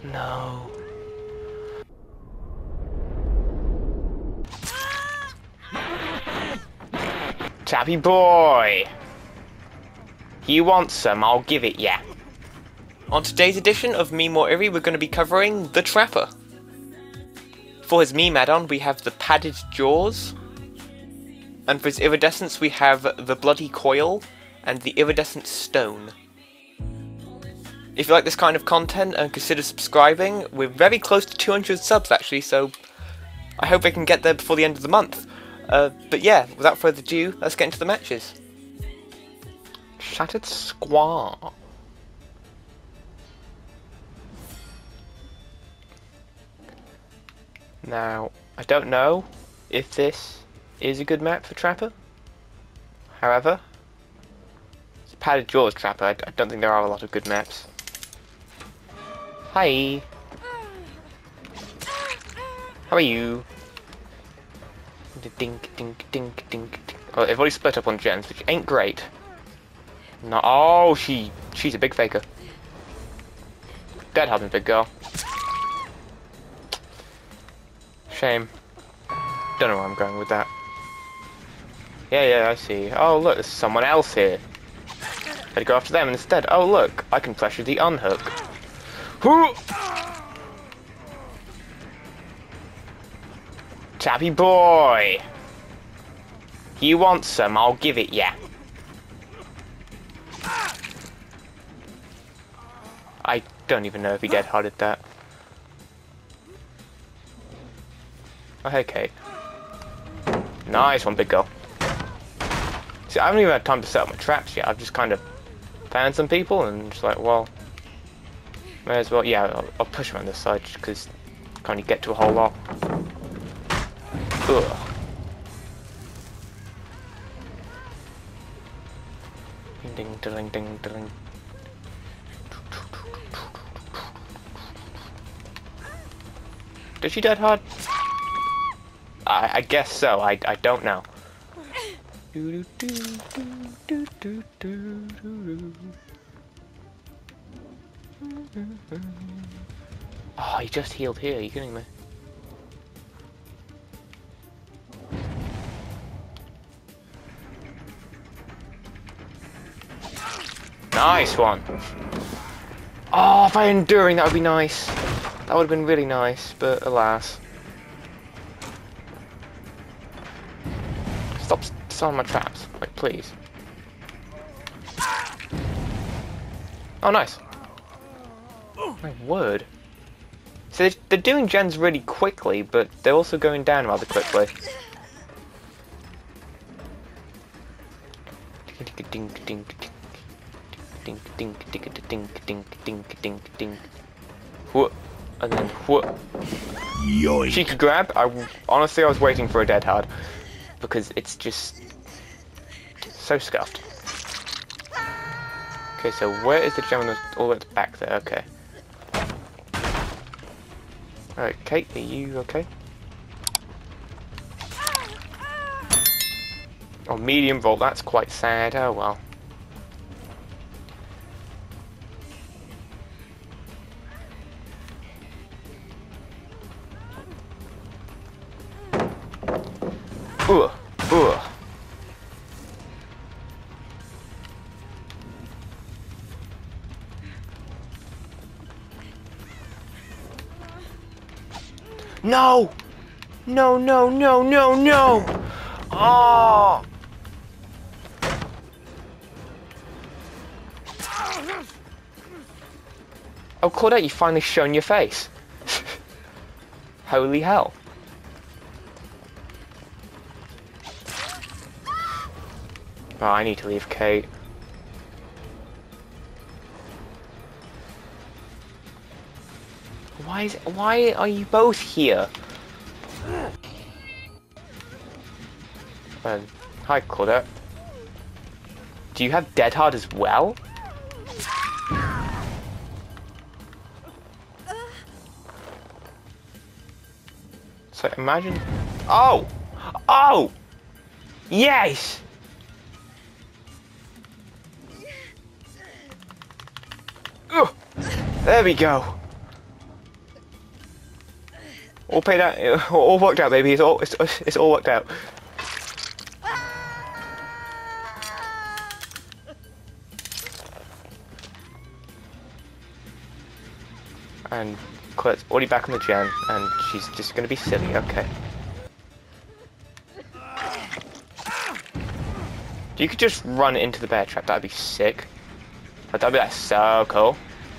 No. Tappy boy! You want some, I'll give it ya. On today's edition of Me More Eerie, we're going to be covering the Trapper. For his meme add-on, we have the padded jaws. And for his iridescence, we have the bloody coil and the iridescent stone. If you like this kind of content, consider subscribing. We're very close to 200 subs actually, so I hope I can get there before the end of the month. But yeah, without further ado, let's get into the matches. Shattered Squaw. Now, I don't know if this is a good map for Trapper. However, it's a padded jaws Trapper. I don't think there are a lot of good maps. Hi. How are you? Dink, dink, dink, dink, dink. Oh, they've already split up on gens, which ain't great. No, oh, she's a big faker. Dead having a big girl. Shame. Don't know where I'm going with that. Yeah, I see. Oh, look, there's someone else here. Better go after them instead. Oh, look, I can pressure the unhook. Tappy boy! You want some, I'll give it ya. I don't even know if he dead-hearted that. Oh, hey, Kate. Nice one, big girl. See, I haven't even had time to set up my traps yet. I've just kind of found some people and just like, well, may as well. Yeah, I'll push them on this side because I can't really get to a whole lot. Ugh. Ding, ding, ding, ding. Did she dead hard? I guess so. I don't know. Oh, he just healed here. Are you kidding me? Nice one. Oh, if I had enduring, that would be nice. That would have been really nice, but alas. Stop selling my traps, like please. Oh, nice. My word. So they're doing gens really quickly, but they're also going down rather quickly. Dink, dink, dink, dink, dink, dink, dink, dink, dink, dink. Whoop, and then whoop. Cheeky grab. Honestly, I was waiting for a dead hard because it's just so scuffed. Okay, so where is the gem? All the way back there. Okay. Alright, Kate, are you okay? Oh, medium volt. That's quite sad. Oh well. Ugh. No! No, no, no, no, no! Oh! Oh, Claudette, you've finally shown your face. Holy hell. Oh, I need to leave Kate. Why are you both here? Hi, Claudette. Do you have Dead Hard as well? So imagine... Oh! Oh! Yes! Ugh. There we go. All paid out. All worked out, baby. It's all worked out. And Colette's already back on the gen, and she's just gonna be silly. Okay. You could just run into the bear trap. That'd be sick. That'd be like so cool.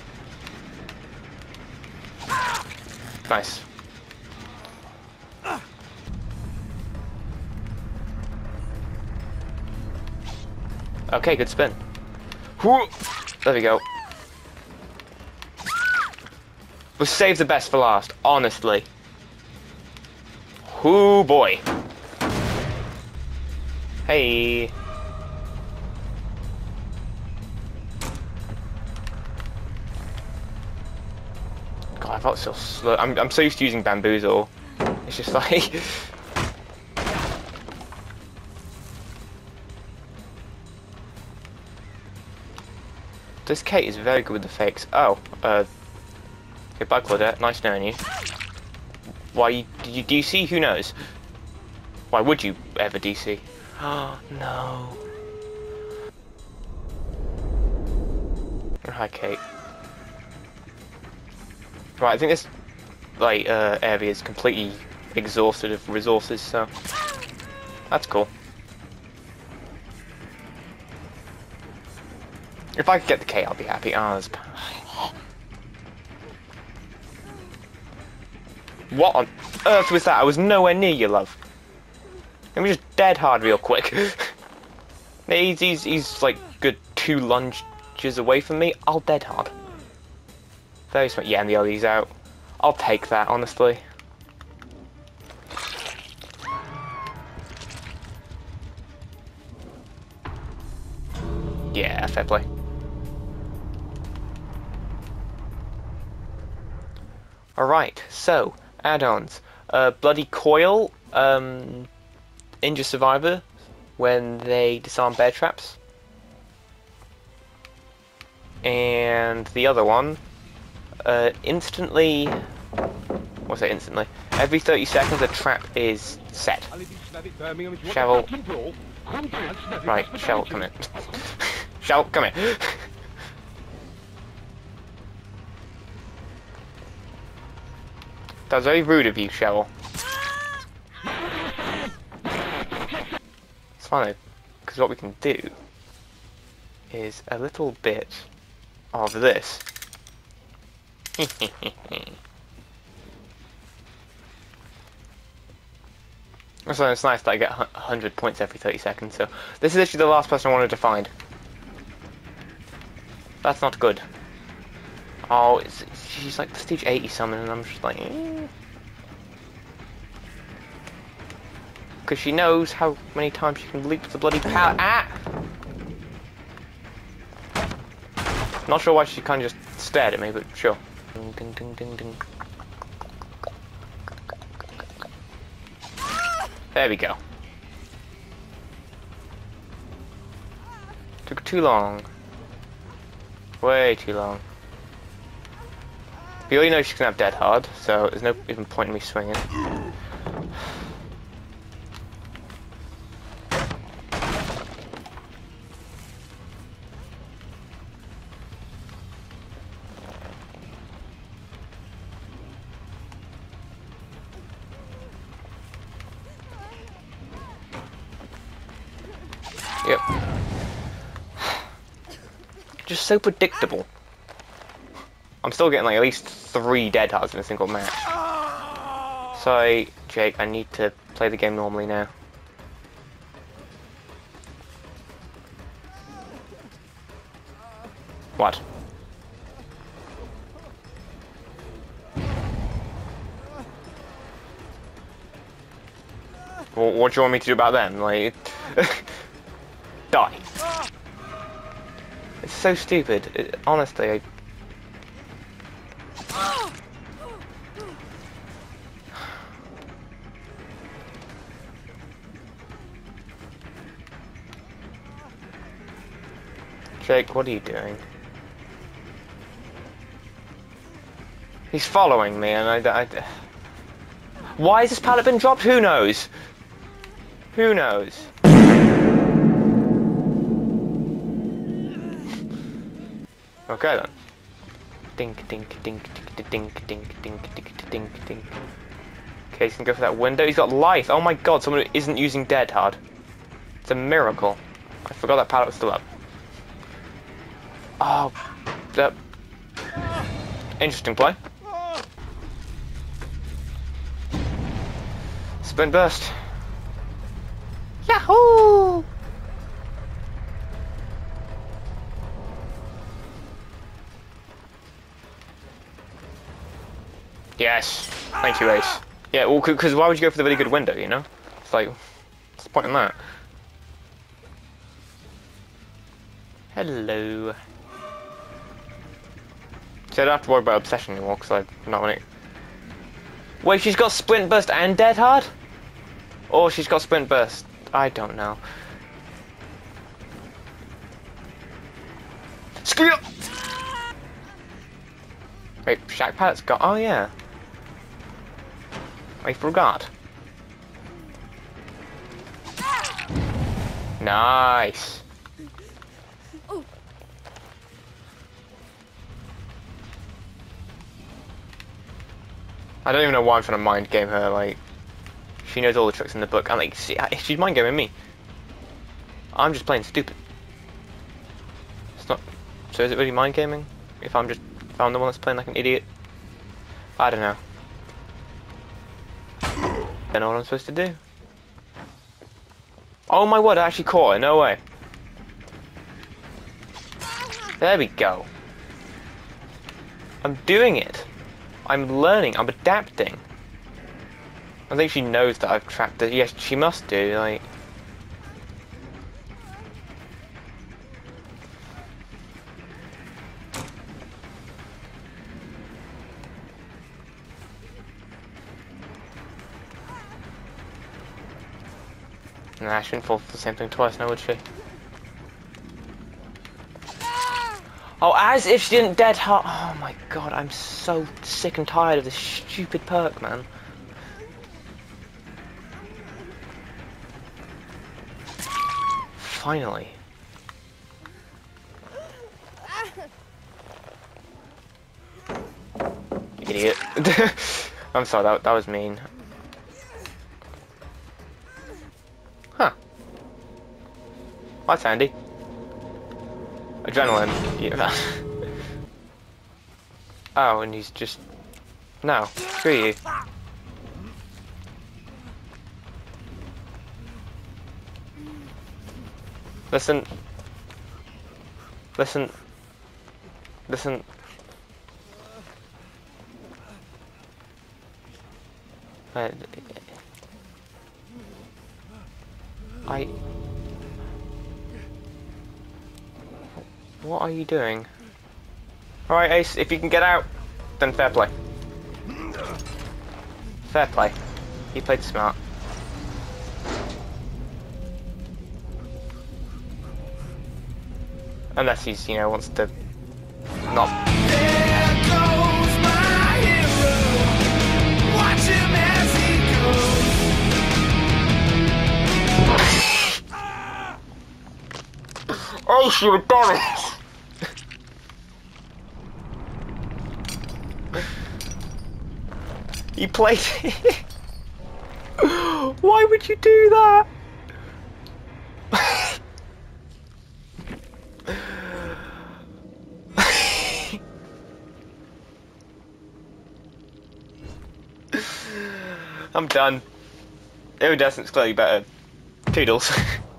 Nice. Okay, good spin. Whoo! There we go. We'll save the best for last, honestly. Whoo boy. Hey. God, I felt so slow. I'm so used to using bamboozle. It's just like this Kate is very good with the fakes. Oh, goodbye Claudette, nice knowing you. Why did you DC? Who knows? Why would you ever DC? Oh no. Hi Kate. Right, I think this like area is completely exhausted of resources, so that's cool. If I could get the K, I'll be happy. Oh, there's... What on earth was that? I was nowhere near you, love. Let me just dead hard real quick. he's like good 2 lunges away from me. I'll dead hard. Very smart. Yeah, and the LE's out. I'll take that, honestly. Yeah, fair play. Alright, so, add-ons. Bloody Coil, injure survivor when they disarm bear traps. And the other one, instantly... What's that, instantly? Every 30 seconds a trap is set. Shovel. Right, Shovel, come in. Shovel, come here. That was very rude of you, Shovel. It's fine, because what we can do is a little bit of this. So it's nice that I get 100 points every 30 seconds, so this is actually the last person I wanted to find. That's not good. Oh, she's like stage 80 something, and I'm just like... Because she knows how many times she can leap the bloody power. Ah! Not sure why she kind of just stared at me, but sure. Ding, ding, ding, ding, ding. There we go. Took too long. Way too long. We already know she's gonna have dead hard, so there's no even point in me swinging. Yep. Just so predictable. I'm still getting like at least 3 dead hearts in a single match. Sorry, Jake, I need to play the game normally now. What? Well, what do you want me to do about them? Like... Die. It's so stupid. Honestly, Jake, what are you doing? He's following me, and I Why has this pallet been dropped? Who knows? Who knows? Okay then. Dink, dink, dink, dink, dink, dink, dink, dink, dink, dink. Okay, he's gonna go for that window. He's got life. Oh my god, someone who isn't using dead hard. It's a miracle. I forgot that pallet was still up. Oh, that. Interesting play. Sprint burst. Yahoo! Yes. Thank you, Ace. Yeah, well, because why would you go for the really good window, you know? It's like, what's the point in that? Hello. So I don't have to worry about obsession anymore, because I'm not running. Wait, she's got sprint burst and dead hard? Or she's got sprint burst? I don't know. Screw up! Wait, Shack Pallet's got. Oh, yeah. I forgot. Nice. I don't even know why I'm trying to mind game her, like, she knows all the tricks in the book. I'm like, see, she's mind gaming me. I'm just playing stupid. It's not, so is it really mind gaming? If I'm the one that's playing like an idiot? I don't know. Don't know what I'm supposed to do. Oh my word, I actually caught her, no way. There we go. I'm doing it. I'm learning, I'm adapting. I think she knows that I've trapped her. Yes, she must do, like... Nah, she wouldn't fall for the same thing twice now, would she? Oh, as if she didn't dead hard. Oh my god, I'm so sick and tired of this stupid perk, man. Finally. Idiot. I'm sorry, that was mean. Huh. That's handy. Adrenaline. Yeah. Oh, and he's just... No. Screw you. Listen. Listen. Listen. What are you doing? Alright, Ace, if you can get out, then fair play. Fair play. He played smart. Unless he's, you know, wants to not. There goes my hero. Watch him as he goes. Oh, you were done it. He played it. Why would you do that? I'm done. Iridescent's clearly better. Toodles.